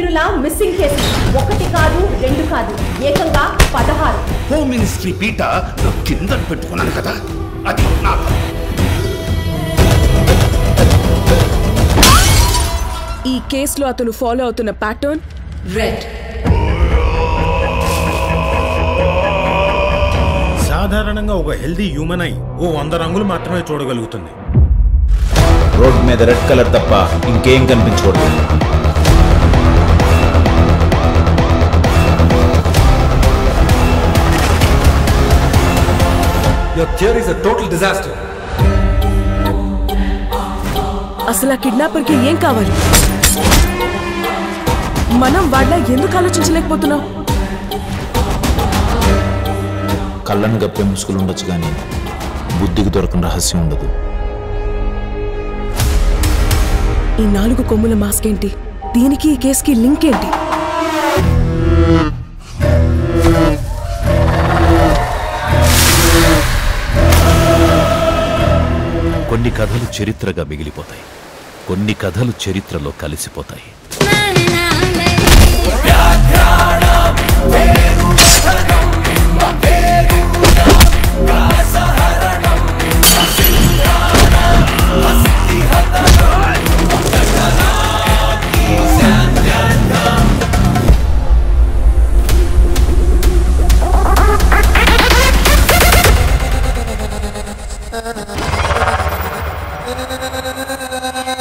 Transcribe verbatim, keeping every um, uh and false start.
నిందితుల missing case ఒకటి కాదు రెండు కాదు ఏకంగా పదహారు. హోమ్ మినిస్ట్రీ పీట కింద పెట్టుకున్నాను కదా, అది నాకు. ఈ కేసులో అతను ఫాలో అవుతున్న ప్యాటర్న్ రెడ్. సాధారణంగా ఒక హెల్దీ హ్యూమన్ ఐ ఓ వంద రంగులు మాత్రమే చూడగలుగుతుంది. రోడ్ మీద రెడ్ కలర్ తప్ప ఇంకేం కనిపించకూడదు. Your theory is a total disaster. అసలు ఆ కిడ్నాపర్ కి ఏం కావాలి? మనం వాళ్ళ ఎందుకు ఆలోచించలేకపోతున్నాం? కళ్ళను గప్పే ముసుగులు ఉండొచ్చు కానీ బుద్ధికి దొరకని రహస్యం ఉండదు. ఈ నాలుగు కొమ్ముల మాస్క్ ఏంటి? దీనికి ఈ కేసుకి లింక్ ఏంటి? కొన్ని కథలు చరిత్రగా మిగిలిపోతాయి, కొన్ని కథలు చరిత్రలో కలిసిపోతాయి. Da da da da da da da da da da